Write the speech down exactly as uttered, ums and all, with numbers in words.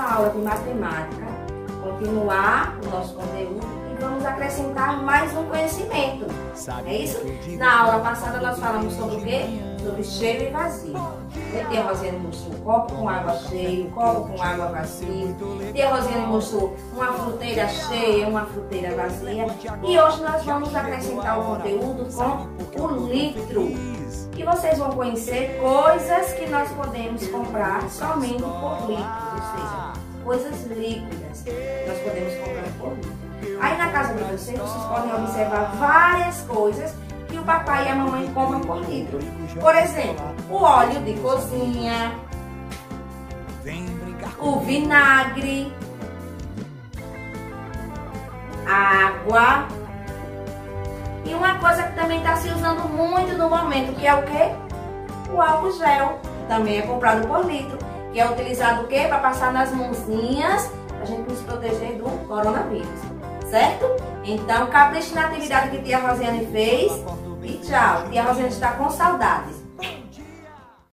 aula de matemática, continuar o nosso conteúdo e vamos acrescentar mais um conhecimento. É isso? Na aula passada nós falamos sobre o quê? Sobre cheio e vazio. A tia Rosiane mostrou o copo com água cheia, o copo com água vazia. A tia Rosiane mostrou uma fruteira cheia, uma fruteira vazia. E hoje nós vamos acrescentar o conteúdo com o litro. E vocês vão conhecer coisas que nós podemos comprar somente por litro, ou seja, coisas líquidas nós podemos comprar por litro. Aí na casa de vocês, vocês podem observar várias coisas que o papai e a mamãe compram por litro. Por exemplo, o óleo de cozinha, o vinagre, água. E uma coisa que também está se usando muito no momento, que é o quê? O álcool gel. Também é comprado por litro. Que é utilizado o quê? Para passar nas mãozinhas, para a gente nos proteger do coronavírus. Certo? Então, capriche na atividade que tia Rosiane fez. E tchau. Tia Rosiane está com saudades.